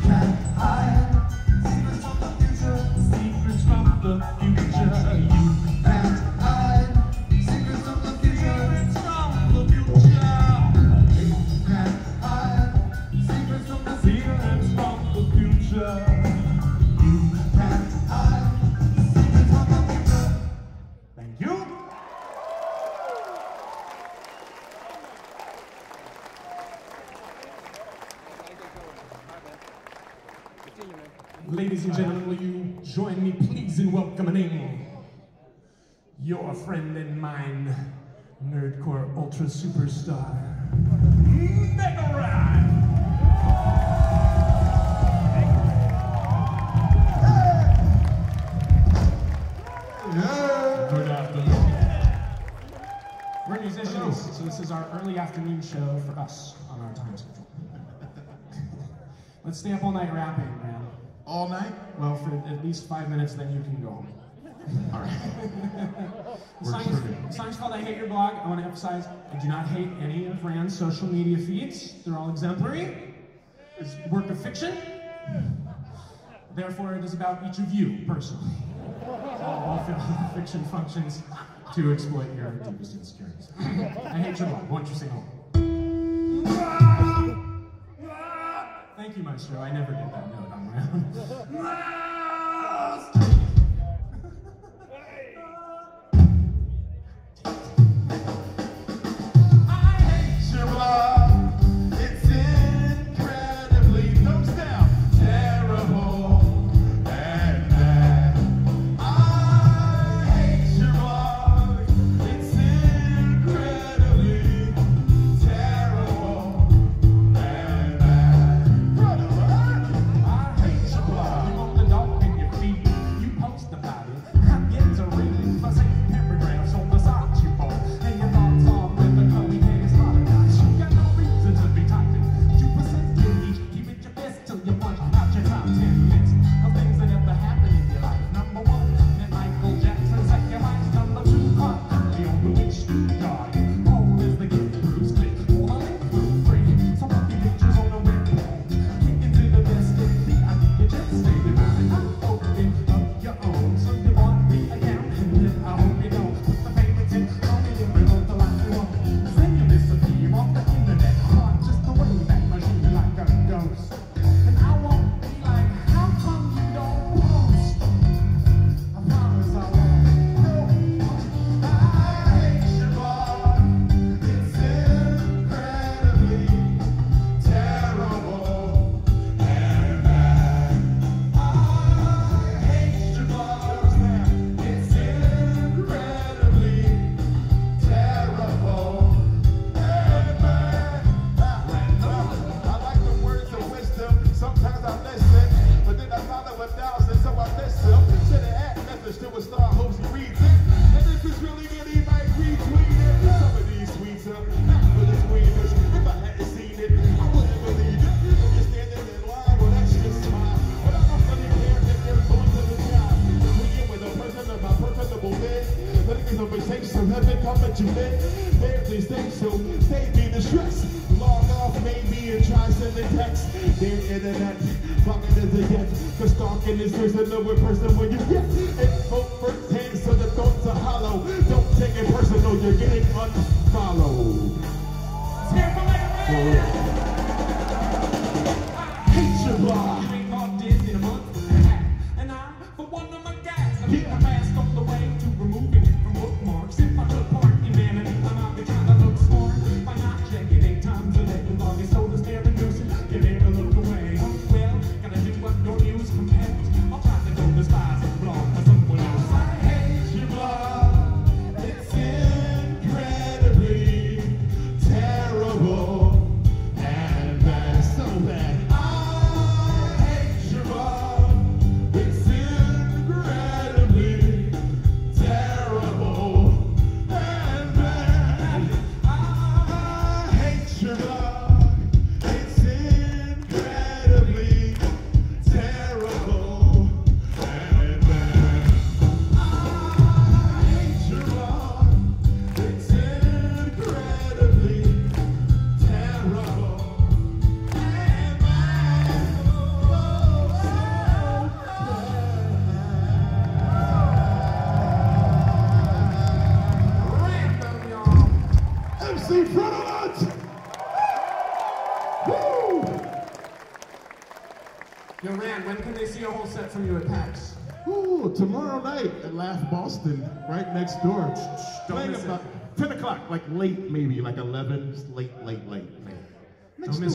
can't hide secrets from the future. Secrets from the future. You can't hide secrets from the future. Secrets from the future. You can't hide secrets from the future. Secrets from the future. You can't hide secrets from the future. Thank you. Ladies and gentlemen, will you join me please in welcoming your friend and mine, Nerdcore Ultra Superstar, Megaran! Good afternoon. We're musicians, so this is our early afternoon show for us on our time schedule. Let's stay up all night rapping, man. All night? Well, for at least 5 minutes, then you can go home. All right. The song's called I Hate Your Blog. I want to emphasize, I do not hate any of Rand's social media feeds. They're all exemplary. It's a work of fiction. Therefore, it is about each of you, personally. All fiction functions to exploit your deepest insecurities. I hate your blog. Won't you sing along? Thank you, Maestro. I never did that note on my own. I hate your blog. It's incredibly thumbs down, terrible and bad. I hate your blog. It's incredibly terrible and bad. Brother, I hate your blog. You want the dog in your feet. You post about it. I get to reading for same paragraphs on the side you bought. And your thoughts on with the Chloe Hayes holocaust. You got no reason to be typing. 2% in each. Keep it your best till you punch out your top 10 list of things that ever happened in your life. Number 1, that Michael Jackson set your life. Number 2, Mark Curry on the witch guard. Home is the gift, Bruce Lee. All the link through free. So put your pictures on the web. Kick into the destiny. I think you just stay there. Open up your own. So you want the account. And then I hope you don't put the payments in. Only you remote the life you want. Then you disappear off the internet. Hard just the way that machine like a ghost. And I won't be like, how come you don't post? I promise I won't. I hate your blog. It's incredibly terrible and bad. I hate your blog. It's incredibly terrible and bad. I like the words of wisdom. Sometimes I listen, but then I follow 1,000, so I miss them. Should have add message to a star, hopes he reads it. And if it's really good, he might retweet it. Some of these tweets are not for the squeamish. If I hadn't seen it, I wouldn't believe it. If you're standing in line, well, that's just fine. But I don't really care if they're going to the sky. Begin with a person of my personable bed. Let it be conversation, heaven come at you then. There's these things, so save me the stress. Log off maybe and try sending text. Their internet, blocking is a yes. Cause stalking is just another person when you get info first hand, so the thoughts are hollow. Don't take it personal, you're getting unfollowed. For real. Hate your blog. You ain't logged in a month and a half. And I, for one of my guys, I put my mask on the way to removing it from bookmarks. If I took part in vanity, I might be trying to look smart by not checking 8 times a day. The blog is so despairing, you never look away. Well, gotta do what your news compels. I'll try to go despise a blog for someone else. I hate your blog. It's incredibly terrible and bad, so bad. I hate your blog. It's incredibly Yo, Rand, when can they see a whole set from you at PAX? Ooh, tomorrow night at Laugh Boston, right next door. Don't Playing miss it. about 10 o'clock, like late maybe, like 11, late. Don't miss